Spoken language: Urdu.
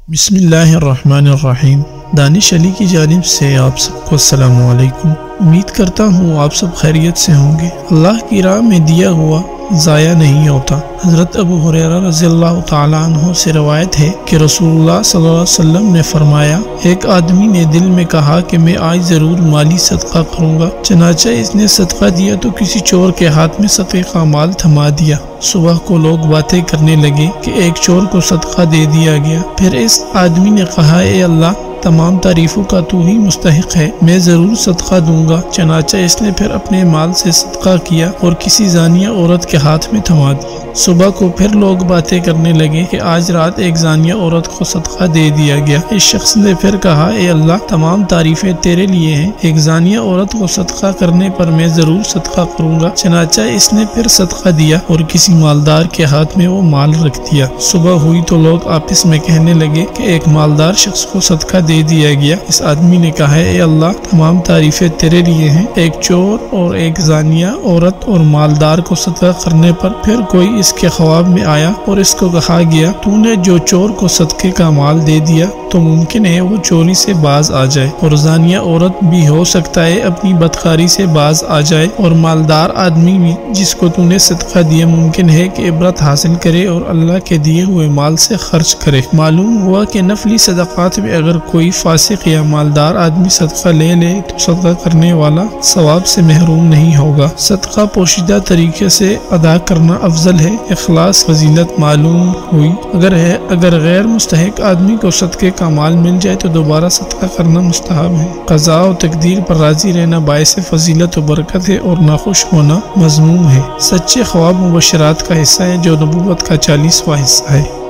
بسم اللہ الرحمن الرحیم۔ دانش علی کی جانب سے آپ سب کو السلام علیکم۔ امید کرتا ہوں آپ سب خیریت سے ہوں گے۔ اللہ کی راہ میں دیا ہوا ضائع نہیں ہوتا۔ حضرت ابو ہریرہ رضی اللہ تعالیٰ عنہ سے روایت ہے کہ رسول اللہ صلی اللہ علیہ وسلم نے فرمایا، ایک آدمی نے دل میں کہا کہ میں آج ضرور مالی صدقہ کروں گا، چنانچہ اس نے صدقہ دیا تو کسی چور کے ہاتھ میں صدقے کا مال تھما دیا۔ صبح کو لوگ باتیں کرنے لگے کہ ایک چور کو صدقہ دے دیا گیا۔ پھر اس آدمی نے کہا، اے اللہ، تمام تعریفوں کا تو ہی مستحق ہے، میں ضرور صدقہ دوں گا۔ چنانچہ اس نے پھر اپنے مال سے صدقہ کیا اور کسی زانیہ عورت کے ہاتھ میں تھما دیا۔ صبح کو پھر لوگ باتیں کرنے لگے کہ آج رات ایک زانیہ عورت کو صدقہ دے دیا گیا۔ اس شخص نے پھر کہا، اے اللہ، تمام تعریفیں تیرے لیے ہیں، ایک زانیہ عورت کو صدقہ کرنے پر میں ضرور صدقہ کروں گا۔ چنانچہ اس نے پھر صدقہ دیا اور کسی مالدار کے ہاتھ میں وہ مال رکھ دیا۔ صبح ہوئی تو لوگ آپس میں کہنے لگے کہ ایک مالدار شخص کو صدقہ دے دیا گیا۔ اس آدمی نے کہا، اے اللہ، تمام تعریفیں تیرے لیے ہیں، ایک چور اور ایک زانیہ عورت اور مالدار کو صدقہ کرنے پر پھر کوئی اس کے خواب میں آیا اور اس کو کہا گیا، تو نے جو چور کو صدقے کا مال دے دیا تو ممکن ہے وہ چوری سے باز آ جائے، اور زانیہ عورت بھی ہو سکتا ہے اپنی بدکاری سے باز آ جائے، اور مالدار آدمی بھی جس کو تو نے صدقہ دیا ممکن ہے کہ عبرت حاصل کرے اور اللہ کے دیے ہوئے مال سے خرچ کرے۔ معلوم ہوا کہ نفلی صدقات میں اگر کوئی فاسق یا مالدار آدمی صدقہ لے لے تو صدقہ کرنے والا ثواب سے محروم نہیں ہوگا۔ صدقہ پوشیدہ طریقے سے ادا کرنا افضل ہے۔ اخلاص فضیلت معلوم ہوئی۔ اگر غیر مستحق آدمی کو صدقے کا مال مل جائے تو دوبارہ صدقہ کرنا مستحب ہے۔ قضاء و تقدیر پر راضی رہنا باعث فضیلت و برکت ہے اور ناخوش ہونا مذموم ہے۔ سچے خواب مبشرات کا حصہ ہے جو نبوت کا 40واں حصہ ہے۔